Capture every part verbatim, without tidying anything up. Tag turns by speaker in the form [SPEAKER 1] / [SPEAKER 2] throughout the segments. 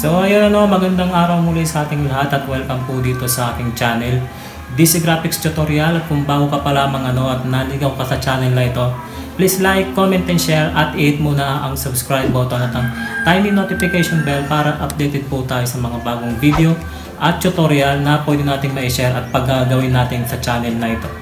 [SPEAKER 1] So ayun ano, magandang araw muli sa ating lahat at welcome po dito sa aking channel, D C Graphics Tutorial. At kung bago ka pa lamang ano at naligaw ka sa channel na ito, please like, comment, and share at i-hit muna ang subscribe button at ang tiny notification bell para updated po tayo sa mga bagong video at tutorial na pwede nating ma-share at paggagawin natin sa channel na ito.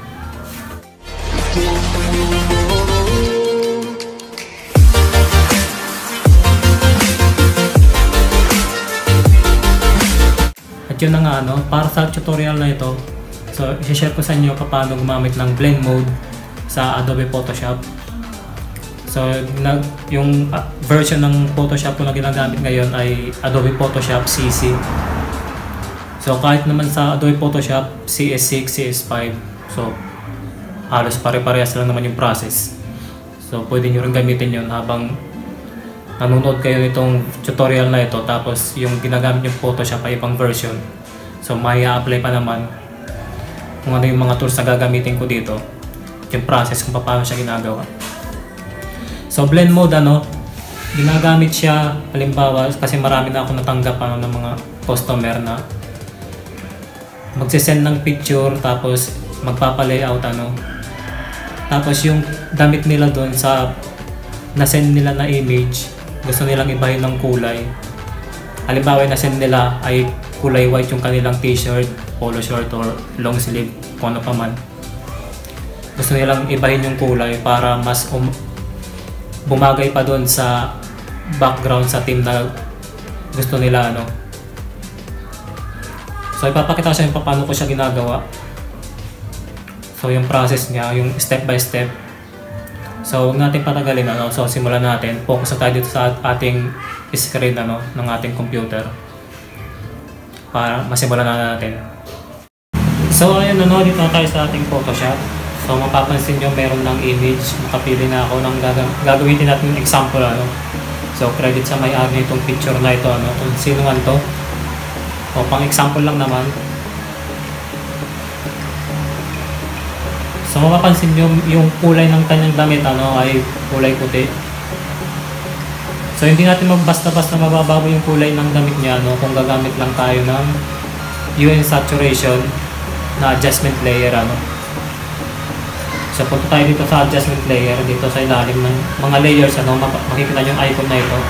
[SPEAKER 1] Yun na nga ano, para sa tutorial na ito, so i-share ko sa inyo paano gumamit ng blend mode sa Adobe Photoshop. So nag, yung uh, version ng Photoshop ko na ginagamit ngayon ay Adobe Photoshop C C. So kahit naman sa Adobe Photoshop C S six, C S five, so halos pare-parehas lang naman yung process. So pwede nyo rin gamitin yun habang nanonood kayo nitong tutorial na ito, tapos yung ginagamit yung Photoshop ay ibang version. So may apply pa naman kung ano yung mga tools na gagamitin ko dito, yung process kung paano siya ginagawa. So blend mode ano, ginagamit siya halimbawa kasi marami na ako natanggap ano, ng mga customer na magsisend ng picture tapos magpapa-layout ano. Tapos yung damit nila doon sa na-send nila na image, gusto nilang ibahin ng kulay. Halimbawa na send nila ay kulay white yung kanilang t-shirt, polo short or long sleeve, kung ano pa man. Gusto nilang ibahin yung kulay para mas um, bumagay pa doon sa background sa team na gusto nila ano. So ipapakita ko sa inyo paano ko siya ginagawa. So yung process niya, yung step by step. So huwag natin patagalin ano. So simulan natin. Focus na tayo dito sa ating screen ano, ng ating computer para masimulan na natin. So ayun ano, dito na tayo sa ating Photoshop. So mapapansin nyo meron ng image. Nakapili na ako ng gag- gagawin natin ng example ano. So credit sa may-ari nitong picture na ito ano, kung sino man to. O pang example lang naman. So mapapansin nyo yung kulay ng kanyang damit ano, ay kulay puti. So hindi natin magbasta-basta mababago yung kulay ng damit niya no, kung gagamit lang tayo ng U N saturation na adjustment layer ano. So punta tayo dito sa adjustment layer, dito sa ilalim ng mga layers ano, makikita nyo yung icon na ito.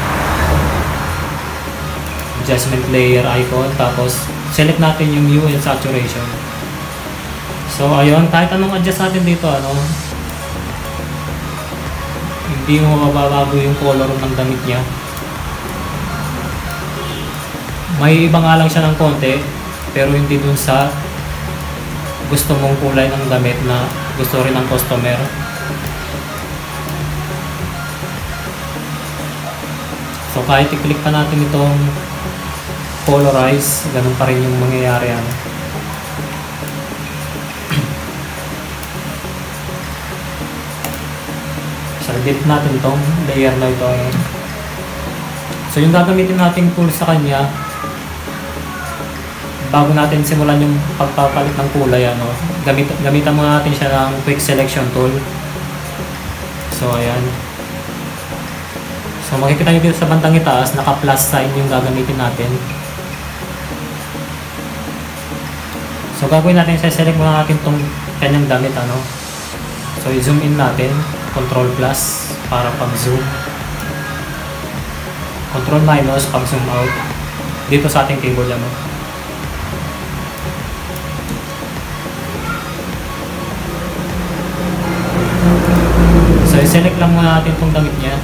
[SPEAKER 1] Adjustment layer icon, tapos select natin yung U N saturation. So ayun, kahit anong adjust natin dito ano, hindi mo mababago yung color ng damit niya. May iba nga lang siya ng konti, pero hindi dun sa gusto mong kulay ng damit na gusto rin ng customer. So kahit i-click pa natin itong colorize, ganun pa rin yung mangyayari ano. So, edit natin tong layer na ito. So, yung gagamitin nating tool sa kanya, bago natin simulan yung pagpapalit ng kulay, ano, gamit, gamitan muna natin siya ng quick selection tool. So, ayan. So, makikita nyo dito sa bandang itaas, naka-plus sign yung gagamitin natin. So, gagawin natin, select muna natin tong kanyang damit, ano. So, i-zoom in natin. Control plus para pag-zoom. Control minus pag-zoom out. Dito sa ating keyboard ano. So, i-select lang muna natin itong damit niya.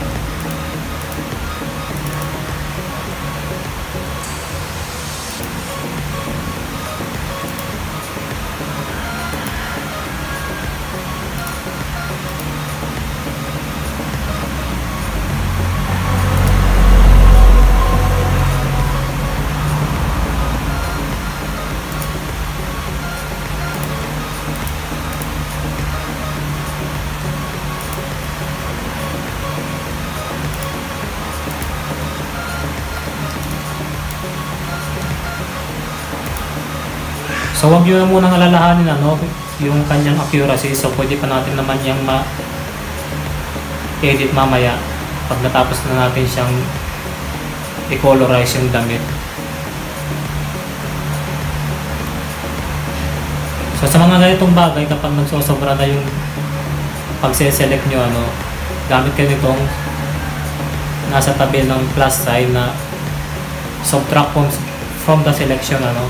[SPEAKER 1] So wag nyo na munang alalahanin ano, yung kanyang accuracy. So pwede pa natin naman yung ma-edit mamaya pag natapos na natin siyang i-colorize yung damit. So sa mga ganitong bagay, kapag nagsosobra na yung pagse-select nyo, ano, gamit kayo nitong nasa tabi ng plus sign na subtract from, from the selection, ano.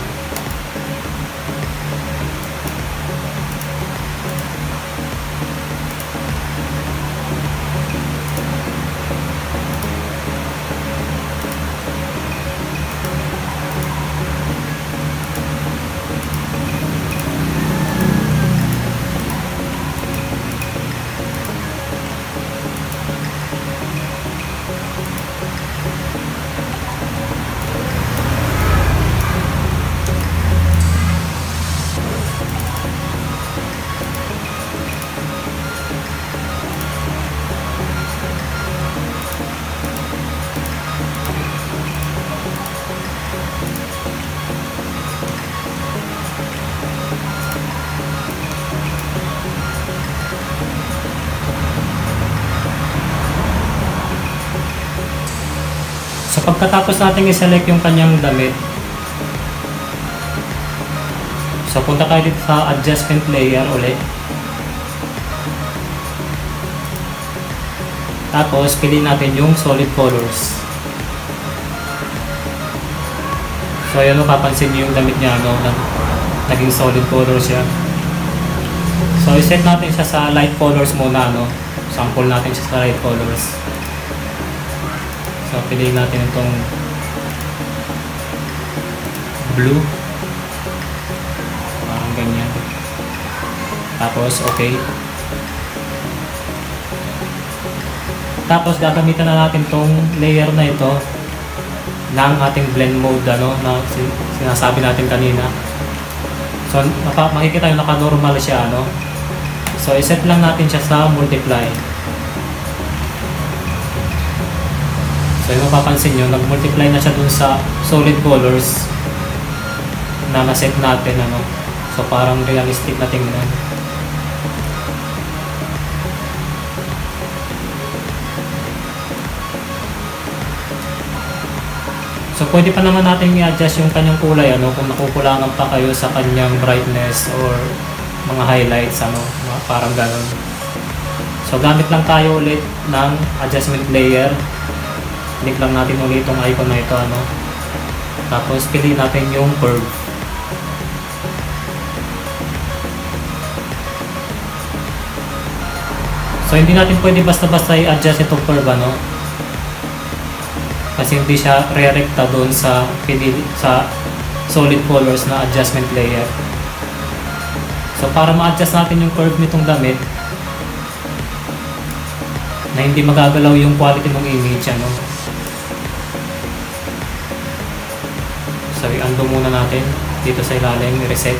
[SPEAKER 1] So pagkatapos natin i-select yung kanyang damit, so punta kayo dito sa adjustment layer ulit. Tapos piliin natin yung solid colors. So ayan, no, papansin niyo yung damit niya, no, na naging solid color siya. So i-set natin siya sa light colors muna, no. Sample natin siya sa light colors. So, piliin natin itong blue. Parang ganyan. Tapos, okay. Tapos, gagamitan na natin itong layer na ito ng ating blend mode, ano, na sinasabi natin kanina. So, makikita yung naka-normal siya, ano. So, iset lang natin siya sa multiply. So yung mapapansin nyo, nag-multiply na siya dun sa solid colors na na-set natin, ano. So parang realistic na tingnan. So pwede pa naman natin i-adjust yung kanyang kulay, ano, kung nakukulangan pa kayo sa kanyang brightness or mga highlights, ano, parang gano'n. So gamit lang tayo ulit ng adjustment layer. Click lang natin ulit itong icon na ito, ano. Tapos piliin natin yung curve. So hindi natin pwede basta-basta i-adjust itong curve, ano. Kasi hindi siya re-recta doon sa pinili, sa solid colors na adjustment layer. So para ma-adjust natin yung curve nitong damit na hindi magagalaw yung quality ng image, ano. So, i-undo muna natin dito sa ilalim, i-reset.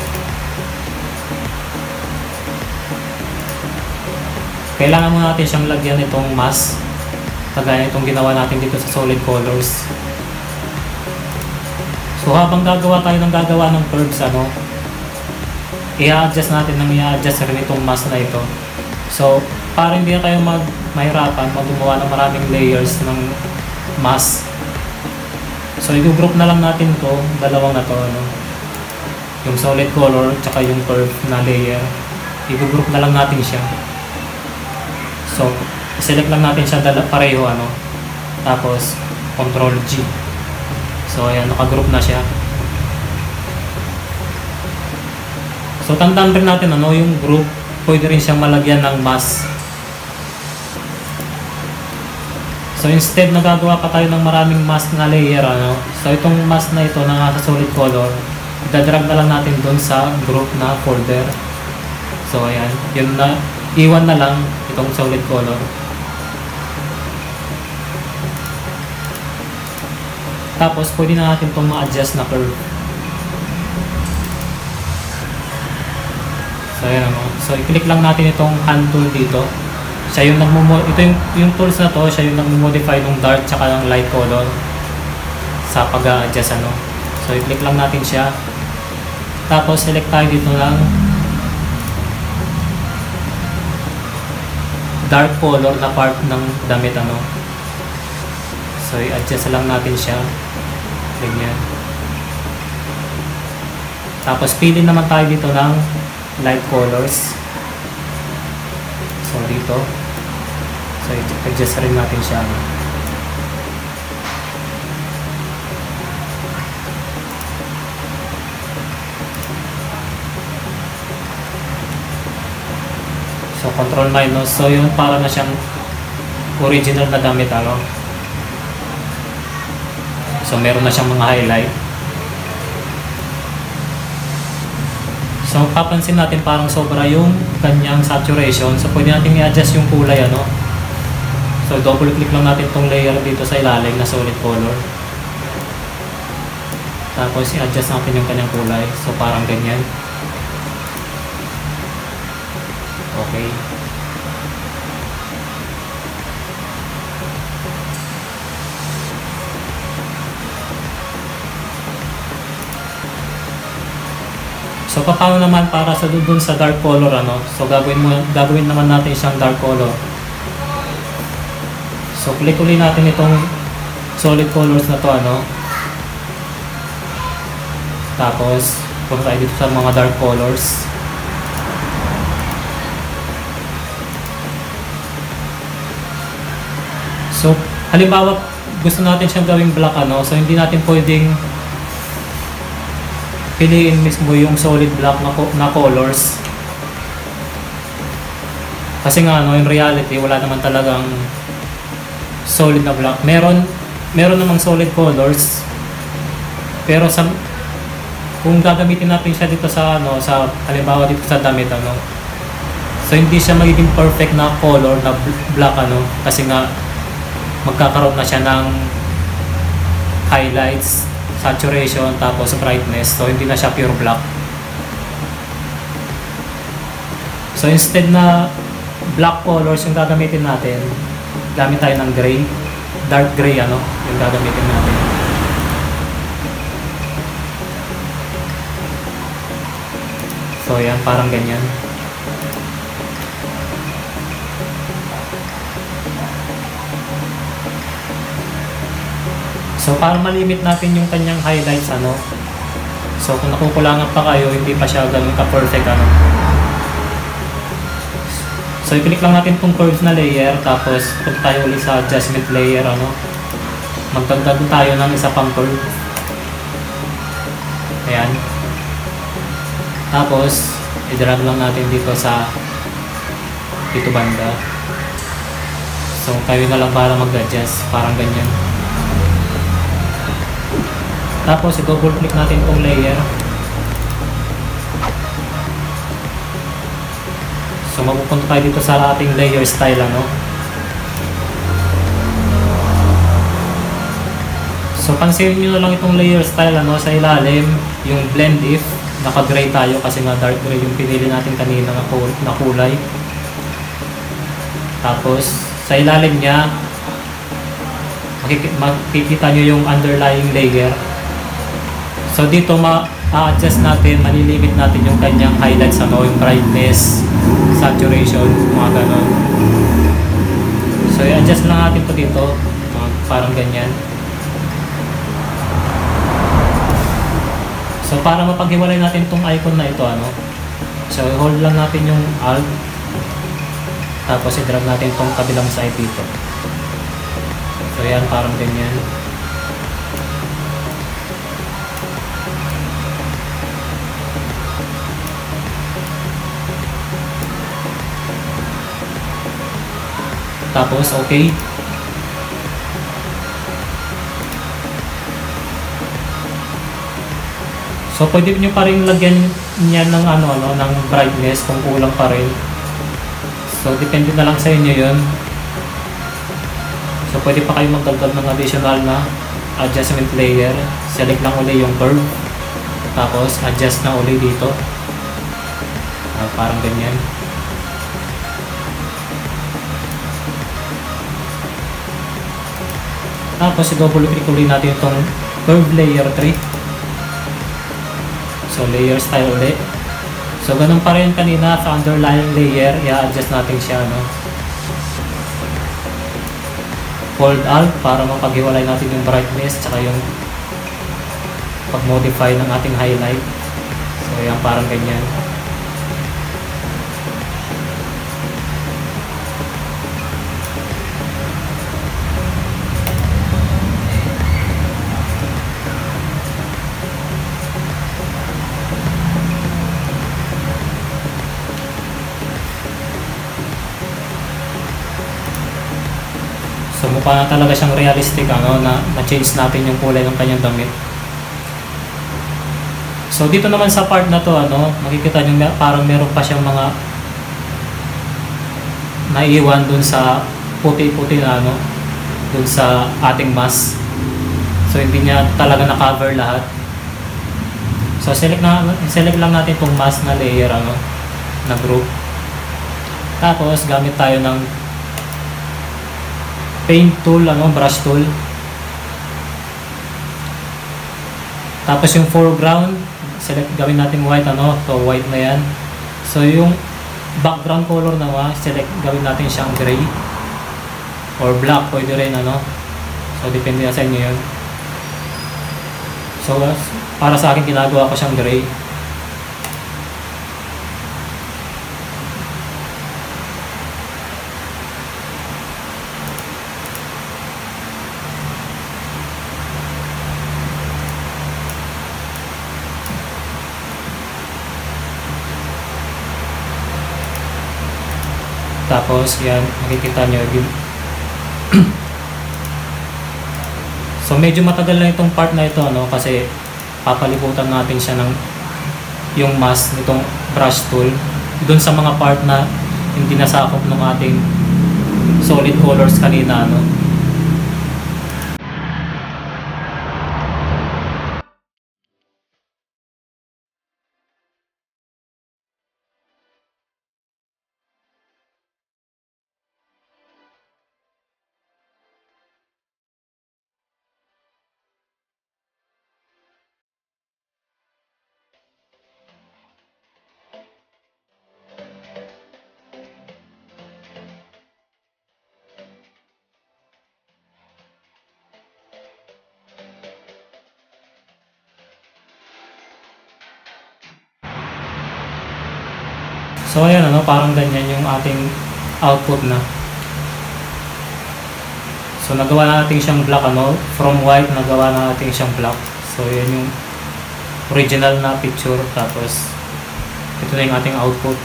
[SPEAKER 1] Kailangan muna natin siyang lagyan itong mask, kagaya itong ginawa natin dito sa solid colors. So, habang gagawa tayo ng gagawa ng curves, ano, i-adjust natin ng i-adjust rin itong mask na ito. So, para hindi na tayo mag mahirapan mag-gumawa ng maraming layers ng mask. So, i-group na lang natin to, dalawang na to, ano, yung solid color tsaka yung curve na layer. I-group na lang natin siya. So, select lang natin siya dala, pareho, ano. Tapos, control G. So, ayan, naka-group na siya. So, tandaan rin natin, ano, yung group, pwede rin siyang malagyan ng mask. So instead na gagawa pa tayo ng maraming mask na layer, ano, so itong mask na ito na nasa solid color, dadrag na lang natin doon sa group na folder. So ayan, yun na, iwan na lang itong solid color. Tapos pwede na natin itong ma-adjust na curve. So ayan, ano, so i-click lang natin itong hand tool dito. Siya yung nagmo ito yung, yung tools na to, siya yung nagmo-modify ng dark tsaka ng light color sa pag-a-adjust, ano. So i-click lang natin siya. Tapos select tayo dito ng dark color na part ng damit, ano. So So i-adjust lang natin siya. Ganyan. Tapos pili naman tayo dito ng light colors. So dito. So i-adjust rin natin siya. So control minus. So yun, para na siyang original na damit, ano. So meron na siyang mga highlight. So papansin natin parang sobra yung kanyang saturation. So pwede natin i-adjust yung kulay, ano. So double click lang natin tong layer dito sa ilalim na solid color. Tapos i-adjust natin yung kanyang kulay. So parang ganyan. Okay. So paano naman para sa dun sa dark color, ano? So gagawin mo gagawin naman natin siyang dark color. So click ulit natin itong solid colors na to, ano? Tapos punta tayo dito sa mga dark colors. So halimbawa gusto natin siyang gawing black, ano? So hindi natin pwedeng piliin mismo yung solid black na, na colors. Kasi nga, ano, in reality, wala naman talagang solid na black. Meron, meron namang solid colors. Pero sa, kung gagamitin natin siya dito sa, ano, sa, halimbawa dito sa damit, ano, so hindi siya magiging perfect na color na black, ano, kasi nga, magkakaroon na siya ng highlights, saturation, tapos brightness. So hindi na siya pure black. So instead na black colors yung gagamitin natin, gamit tayo ng gray, dark gray, ano, yung gagamitin natin. So yan, parang ganyan. So para malimit natin yung kanyang highlights, ano. So kung nakukulangan pa kayo, hindi pa siya ganun ka-perfect, ano. So i-click lang natin itong curves na layer, tapos punta tayo ulit sa adjustment layer, ano. Magdagdag tayo ng isa pang curve. Ayan. Tapos i-drag lang natin dito sa dito banda. So kayo na lang para mag-adjust, parang ganyan. Tapos i-double click natin itong layer. So mapupunta tayo dito sa ating layer style, ano. So pansinin nyo na lang itong layer style, ano, sa ilalim, yung blend if, naka-gray tayo kasi nga dark gray yung pinili natin kanina na kulay. Tapos sa ilalim niya, makikita nyo yung underlying layer. So dito ma-adjust natin, malilimit natin yung kanyang highlights, ano, yung brightness, saturation, mga ganon. So i-adjust lang natin po dito, uh, parang ganyan. So para mapaghiwalay natin itong icon na ito, ano, so i-hold lang natin yung Alt, tapos i-drag natin itong kabilang side dito. So yan, parang ganyan. Tapos okay. So pwede nyo pa rin lagyan niyan ng ano ano ng brightness kung kulang pa rin. So depende na lang sa inyo 'yon. So pwede pa kayo magdagdag ng additional na adjustment layer. Select lang ulit yung curve. Tapos adjust na ulit dito. Uh, parang ganyan. Tapos i-double click ulit natin itong curve layer three. So layer style ulit. So ganun pa rin kanina sa underlying layer, i-adjust natin siya, no. Hold Alt para mapaghiwalay natin yung brightness tsaka yung pag-modify ng ating highlight. So yan, parang ganyan. So mukha na talaga siyang realistic, ano, na na-change natin yung kulay ng kanyang damit. So dito naman sa part na to, ano, makikita nyo parang meron pa siyang mga naiiwan dun sa puti-puti na, ano, dun sa ating mask. So hindi niya talaga na-cover lahat. So select na select lang natin itong mask na layer, ano, na group. Tapos gamit tayo ng paint tool, ano, brush tool. Tapos yung foreground, select, gawin natin white, ano, to white na yan. So yung background color naman, select, gawin natin siyang gray or black, pwede rin, ano. So depende na sa inyo yun. So para sa akin, ginagawa ko siyang gray. Tapos yan, makikita nyo yun. So medyo matagal na itong part na ito, ano, kasi papalibutan natin siya ng yung mask nitong brush tool dun sa mga part na hindi nasakop ng ating solid colors kanina, ano. So ayan, ano, parang ganyan yung ating output na. So nagawa na natin siyang black, ano, from white nagawa na natin siyang black. So yan yung original na picture, tapos ito na yung ating output.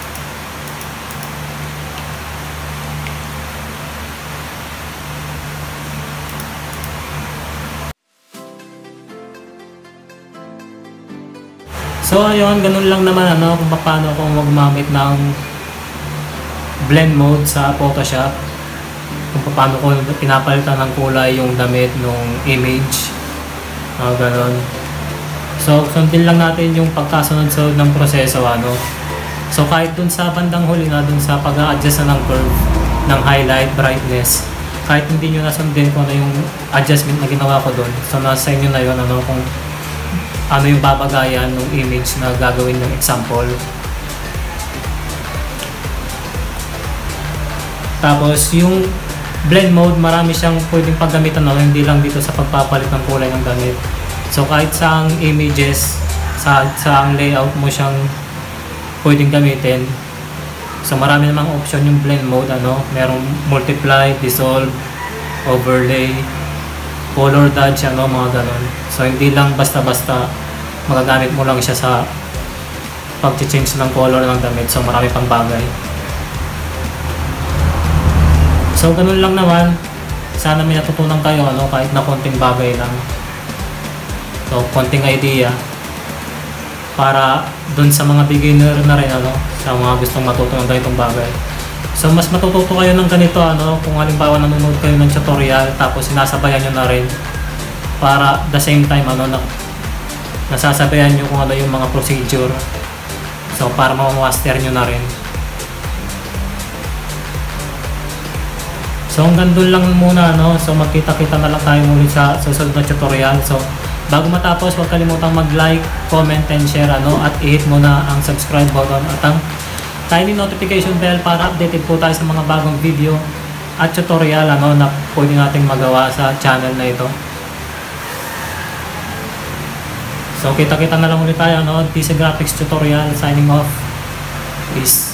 [SPEAKER 1] So ayun, ganun lang naman, ano, kung paano ako magmamit ng blend mode sa Photoshop, kung paano ko pinapalitan ng kulay yung damit ng image, uh, ganun. So sundin lang natin yung pagkasunod-sunod ng proseso, ano. So kahit dun sa bandang huli na, dun sa pag-a-adjust na ng curve ng highlight, brightness, kahit hindi nyo nasundin kung ano yung adjustment na ginawa ko dun, so nasa inyo na yun, ano, kung ano yung babagayan ng image na gagawin yung example. Tapos yung blend mode, marami siyang pwedeng paggamitan, no? Hindi lang dito sa pagpapalit ng kulay ng damit. So kahit saang images, sa saang layout mo siyang pwedeng gamitin. So marami namang option yung blend mode, ano, merong multiply, dissolve, overlay, color dodge, ano, mga ganon. So hindi lang basta-basta magagamit mo lang siya sa pag-change ng color ng damit. So marami pang bagay. So ganun lang naman. Sana may natutunan kayo, ano, kahit na konting bagay lang. So konting idea para dun sa mga beginner na rin, ano, sa mga gustong matuto ng ganitong bagay. So mas matututo kayo ng ganito, ano, kung halimbawa nanonood kayo ng tutorial tapos sinasabayan nyo na rin, para the same time, ano, na, nasasabayan nyo kung ano yung mga procedure. So para ma-master nyo na rin. So hanggang doon lang muna, no. So magkita-kita na lang tayo muli sa susunod na tutorial. So bago matapos, huwag kalimutang mag-like, comment, and share, ano, at i-hit mo na ang subscribe button at ang tiny notification bell para updated po tayo sa mga bagong video at tutorial ano, na pwede nating magawa sa channel na ito. So kita-kita na lang ulit tayo, no? P C Graphics Tutorial signing off. Peace.